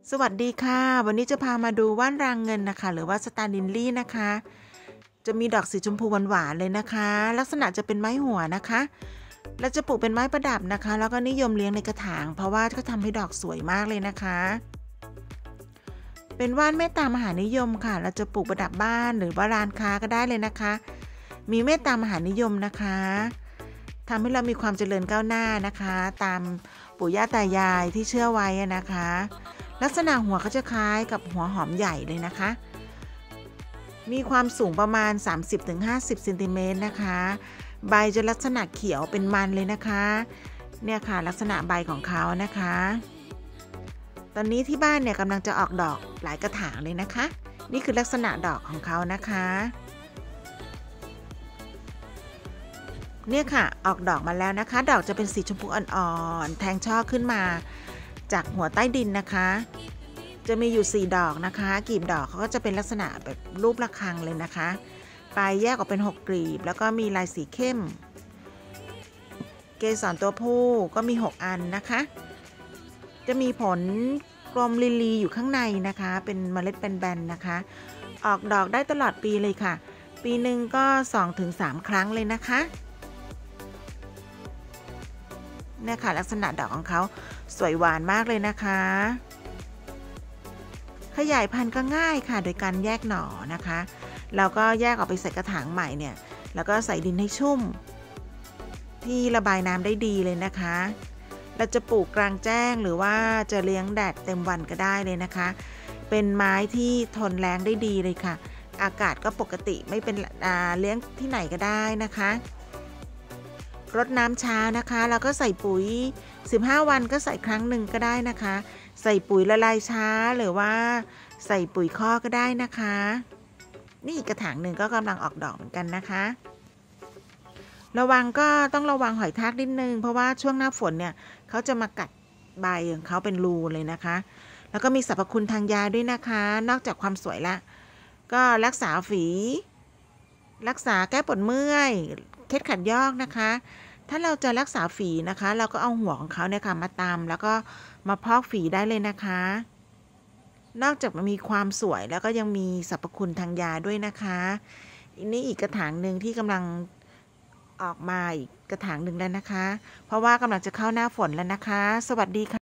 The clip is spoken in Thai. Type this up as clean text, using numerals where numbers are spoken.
สวัสดีค่ะวันนี้จะพามาดูว่านรางเงินนะคะหรือว่าสตาร์ลินลี่นะคะจะมีดอกสีชมพูหวานๆเลยนะคะลักษณะจะเป็นไม้หัวนะคะและจะปลูกเป็นไม้ประดับนะคะแล้วก็นิยมเลี้ยงในกระถางเพราะว่าเขาทำให้ดอกสวยมากเลยนะคะเป็นว่านเมตตามหานิยมค่ะเราจะปลูกประดับบ้านหรือว่าร้านค้าก็ได้เลยนะคะมีเมตตามหานิยมนะคะทำให้เรามีความเจริญก้าวหน้านะคะตามปู่ย่าตายายที่เชื่อไว้นะคะลักษณะหัวเขาจะคล้ายกับหัวหอมใหญ่เลยนะคะมีความสูงประมาณ 30-50 เซนติเมตรนะคะใบจะลักษณะเขียวเป็นมันเลยนะคะเนี่ยค่ะลักษณะใบของเขานะคะตอนนี้ที่บ้านเนี่ยกำลังจะออกดอกหลายกระถางเลยนะคะนี่คือลักษณะดอกของเขานะคะเนี่ยค่ะออกดอกมาแล้วนะคะดอกจะเป็นสีชมพูอ่อนๆแทงช่อขึ้นมาจากหัวใต้ดินนะคะจะมีอยู่4ดอกนะคะกลีบดอกเขาก็จะเป็นลักษณะแบบรูประฆังเลยนะคะปลายแยกออกเป็น6กลีบแล้วก็มีลายสีเข้มเกสรตัวผู้ก็มี6อันนะคะจะมีผลกลมลีอยู่ข้างในนะคะเป็นเมล็ดแบนๆนะคะออกดอกได้ตลอดปีเลยค่ะปีหนึ่งก็ 2-3 ครั้งเลยนะคะเนี่ยค่ะลักษณะดอกของเขาสวยหวานมากเลยนะคะขยายพันธุ์ก็ง่ายค่ะโดยการแยกหน่อนะคะเราก็แยกออกไปใส่กระถางใหม่เนี่ยแล้วก็ใส่ดินให้ชุ่มที่ระบายน้ำได้ดีเลยนะคะเราจะปลูกกลางแจ้งหรือว่าจะเลี้ยงแดดเต็มวันก็ได้เลยนะคะเป็นไม้ที่ทนแล้งได้ดีเลยค่ะอากาศก็ปกติไม่เป็นเลี้ยงที่ไหนก็ได้นะคะรดน้ำเช้านะคะแล้วก็ใส่ปุ๋ย15 วันก็ใส่ครั้งหนึ่งก็ได้นะคะใส่ปุ๋ยละลายช้าหรือว่าใส่ปุ๋ยคอกก็ได้นะคะนี่อีกกระถางหนึ่งก็กำลังออกดอกเหมือนกันนะคะระวังก็ต้องระวังหอยทากนิดนึงเพราะว่าช่วงหน้าฝนเนี่ยเขาจะมากัดใบของเขาเป็นรูเลยนะคะแล้วก็มีสรรพคุณทางยาด้วยนะคะนอกจากความสวยละก็รักษาฝีรักษาแก้ปวดเมื่อยเคล็ดขัดยอกนะคะถ้าเราจะรักษาฝีนะคะเราก็เอาหัวของเขาเนี่ยค่ะมาตำแล้วก็มาพอกฝีได้เลยนะคะนอกจากมีความสวยแล้วก็ยังมีสรรพคุณทางยาด้วยนะคะนี่อีกกระถางหนึ่งที่กำลังออกมาอีกกระถางหนึ่งแล้วนะคะเพราะว่ากำลังจะเข้าหน้าฝนแล้วนะคะสวัสดีค่ะ